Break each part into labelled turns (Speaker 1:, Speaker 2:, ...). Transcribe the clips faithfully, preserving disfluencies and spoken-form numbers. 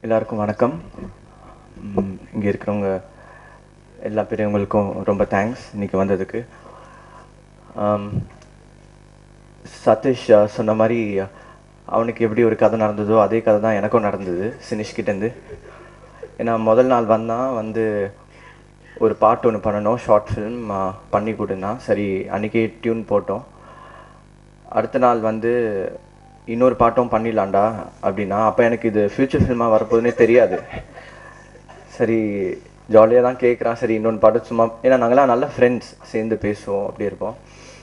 Speaker 1: எல்லாருக்கும் வணக்கம். இங்கே இருக்கிறவங்க எல்லா பெரியவங்களுக்கும் ரொம்ப தேங்க்ஸ் இன்றைக்கி வந்ததுக்கு. சதீஷ் சொன்ன மாதிரி அவனுக்கு எப்படி ஒரு கதை நடந்ததோ அதே கதை தான் எனக்கும் நடந்தது சினிஷ்கிட்டேருந்து. ஏன்னா முதல் நாள் வந்தான், வந்து ஒரு பாட்டு ஒன்று பண்ணணும், ஷார்ட் ஃபிலிம் பண்ணி கொடுந்தான். சரி, அன்றைக்கி டியூன் போட்டோம். அடுத்த நாள் வந்து இன்னொரு பாட்டும் பண்ணிடலாண்டா அப்படின்னா, அப்போ எனக்கு இது ஃப்யூச்சர் ஃபில்மாக வரப்போதுன்னே தெரியாது. சரி, ஜாலியாக தான் கேட்குறான். சரி, இன்னொன்று பாட்டு சும்மா, ஏன்னா நாங்களாம் நல்ல ஃப்ரெண்ட்ஸ், சேர்ந்து பேசுவோம், அப்படி இருப்போம்.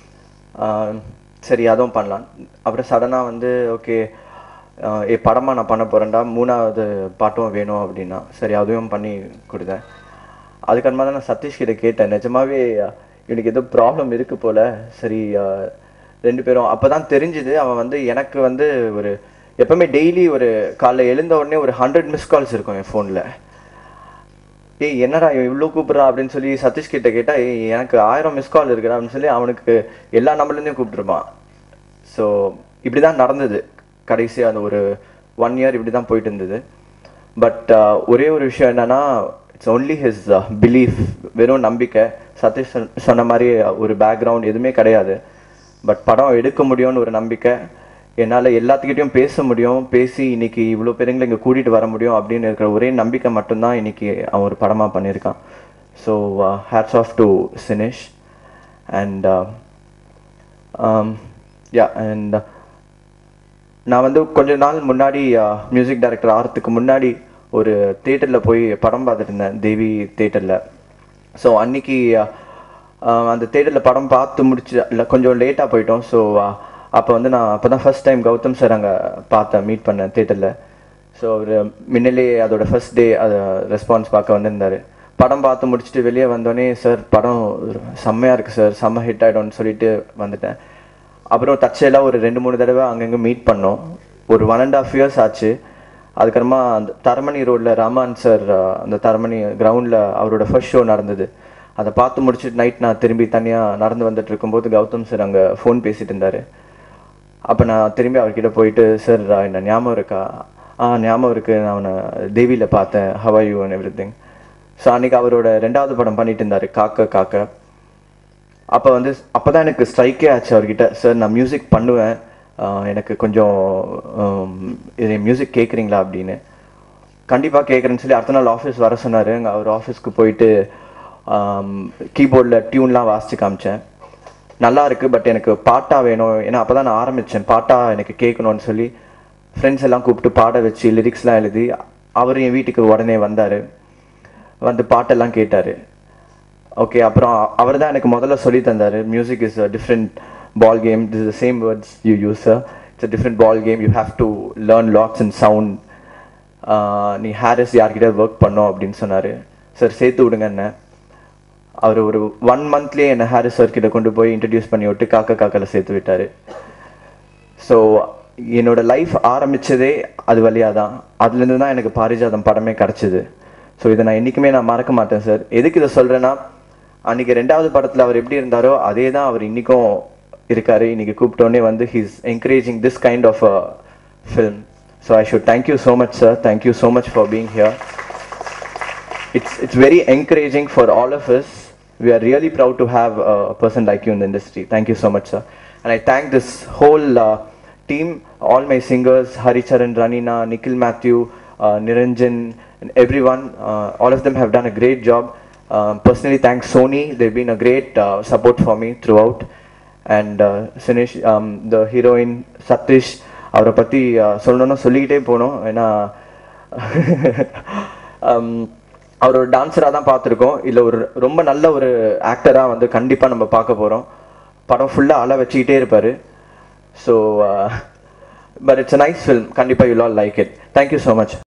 Speaker 1: சரி, அதுவும் பண்ணலாம். அப்புறம் சடனாக வந்து ஓகே ஏ படமாக நான் பண்ண போகிறேன்டா, மூணாவது பாட்டும் வேணும் அப்படின்னா, சரி அதுவும் பண்ணி கொடுத்தேன். அதுக்கப்புறமா தான் நான் சதீஷ்கிட்ட கேட்டேன், நிஜமாவே இவனுக்கு ஏதோ ப்ராப்ளம் இருக்குது போல். சரி, ரெண்டு பேரும் அப்போ தான் தெரிஞ்சுது. அவன் வந்து எனக்கு வந்து ஒரு எப்போவுமே டெய்லி ஒரு காலைல எழுந்த உடனே ஒரு ஹண்ட்ரட் மிஸ் கால்ஸ் இருக்கும் என் ஃபோனில். ஏய் என்னடா இவ்வளோ கூப்பிட்றா அப்படின்னு சொல்லி சதீஷ் கிட்ட கேட்டால், ஏய் எனக்கு ஆயிரம் மிஸ் கால் இருக்குடா அப்படின்னு சொல்லி அவனுக்கு எல்லா நம்பர்லேருந்தையும் கூப்பிட்ருப்பான். ஸோ இப்படி தான் நடந்தது கடைசி அந்த ஒரு ஒன் இயர் இப்படி தான் போயிட்டு இருந்தது. பட் ஒரே ஒரு விஷயம் என்னென்னா, இட்ஸ் ஒன்லி ஹிஸ் பிலீஃப், வெறும் நம்பிக்கை. சதீஷ் சொன்ன மாதிரி ஒரு பேக்ரவுண்ட் எதுவுமே கிடையாது. பட் படம் எடுக்க முடியும்னு ஒரு நம்பிக்கை, என்னால் எல்லாத்துக்கிட்டையும் பேச முடியும், பேசி இன்னைக்கு இவ்வளோ பேருங்களை இங்கே கூட்டிகிட்டு வர முடியும் அப்படின்னு இருக்கிற ஒரே நம்பிக்கை மட்டும்தான் இன்னைக்கு அவன் ஒரு படமாக பண்ணியிருக்கான். So hats off to Sinish. And yeah and நான் வந்து கொஞ்ச நாள் முன்னாடி மியூசிக் டைரக்டர் ஆகிறதுக்கு முன்னாடி ஒரு தேட்டரில் போய் படம் பார்த்துட்டு இருந்தேன், தேவி தேட்டரில். ஸோ அன்னைக்கு அந்த தேட்டரில் படம் பார்த்து முடிச்சு இல்லை கொஞ்சம் லேட்டாக போயிட்டோம். ஸோ அப்போ வந்து நான் அப்போ தான் ஃபஸ்ட் டைம் கௌதம் சார் அங்கே பார்த்தேன், மீட் பண்ணேன் தேட்டரில். ஸோ அவர் முன்னிலே அதோட ஃபஸ்ட் டே அதை ரெஸ்பான்ஸ் பார்க்க வந்திருந்தார். படம் பார்த்து முடிச்சுட்டு வெளியே வந்தோடனே, சார் படம் செம்மையாக இருக்குது சார், செம்ம ஹிட் ஆகிடும்னு சொல்லிட்டு வந்துட்டேன். அப்புறம் தற்செயலாக ஒரு ரெண்டு மூணு தடவை அங்கங்கே மீட் பண்ணோம். ஒரு ஒன் அண்ட் ஆஃப் இயர்ஸ் ஆச்சு. அதுக்கப்புறமா அந்த தரமணி ரோடில் ராமான் சார் அந்த தரமணி கிரவுண்டில் அவரோட ஃபர்ஸ்ட் ஷோ நடந்தது. அதை பார்த்து முடிச்சுட்டு நைட் நான் திரும்பி தனியாக நடந்து வந்துட்டு இருக்கும்போது கௌதம் சார் அங்கே ஃபோன் பேசிகிட்டு இருந்தார். அப்போ நான் திரும்பி அவர்கிட்ட போயிட்டு, சார் என்ன ஞாபகம் இருக்கா? ஆ ஞாபகம் இருக்குது, நான் அவனை தேவியில் பார்த்தேன், how are you and everything. So அன்றைக்கி அவரோட ரெண்டாவது படம் பண்ணிட்டு இருந்தார், காக்க காக்க. அப்போ வந்து அப்போ தான் எனக்கு ஸ்ட்ரைக்கே ஆச்சு அவர்கிட்ட, சார் நான் மியூசிக் பண்ணுவேன், எனக்கு கொஞ்சம் இது மியூசிக் கேட்குறீங்களா அப்படின்னு. கண்டிப்பாக கேட்குறேன்னு சொல்லி அடுத்த நாள் ஆஃபீஸ் வர சொன்னார். அவர் ஆஃபீஸ்க்கு போயிட்டு கீபோர்டில் டியூன்லாம் வாசித்து காமிச்சேன். நல்லா இருக்குது, பட் எனக்கு பாட்டாக வேணும், ஏன்னா அப்போ தான் நான் ஆரம்பித்தேன், பாட்டாக எனக்கு கேட்கணும்னு சொல்லி ஃப்ரெண்ட்ஸ் எல்லாம் கூப்பிட்டு பாட வச்சு லிரிக்ஸ்லாம் எழுதி அவர் என் வீட்டுக்கு உடனே வந்தார். வந்து பாட்டெல்லாம் கேட்டார். ஓகே, அப்புறம் அவர் தான் எனக்கு முதல்ல சொல்லி தந்தார், music is a different ball game, this is the same words you use, it's a different ball game, you have to learn lots and sound, நீ ஹாரிஸ் யார்கிட்ட ஒர்க் பண்ணோம் அப்படின்னு சொன்னார். சார் சேர்த்து விடுங்க என்ன. அவர் ஒரு ஒன் மந்த்லேயே என்னை ஹாரிஸ் சார்கிட்ட கொண்டு போய் இன்ட்ரடியூஸ் பண்ணி விட்டு காக்க காக்கல சேர்த்து விட்டார். ஸோ என்னோட லைஃப் ஆரம்பித்ததே அது வழியாக தான். அதுலேருந்து தான் எனக்கு பாரிஜாதம் படமே கிடச்சிது. ஸோ இதை நான் என்றைக்குமே நான் மறக்க மாட்டேன் சார். எதுக்கு இதை சொல்கிறேன்னா, அன்றைக்கி ரெண்டாவது படத்தில் அவர் எப்படி இருந்தாரோ அதே தான் அவர் இன்றைக்கும் இருக்கார். இன்றைக்கி கூப்பிட்டோன்னே வந்து he's encouraging this kind of a film. So I should thank you so much sir. Thank you so much for being here. It's it's very encouraging for all of us. We are really proud to have a person like you in the industry. Thank you so much, sir. And I thank this whole uh, team, all my singers, Haricharan, Ranina, Nikhil Matthew, uh, Niranjan, and everyone. Uh, all of them have done a great job. Um, personally, thanks Sony. They've been a great uh, support for me throughout. And uh, Sinish, um, the heroine, Satish, அவரை பற்றி சொல்லணும்னா சொல்லிக்கிட்டே போனோம். ஏன்னா அவர் ஒரு டான்ஸராக தான் பார்த்துருக்கோம், இல்லை ஒரு ரொம்ப நல்ல ஒரு ஆக்டராக வந்து கண்டிப்பாக நம்ம பார்க்க போகிறோம். படம் ஃபுல்லாக அழ வச்சுக்கிட்டே இருப்பார். So but it's a nice film. கண்டிப்பாக you all like it. Thank you so much.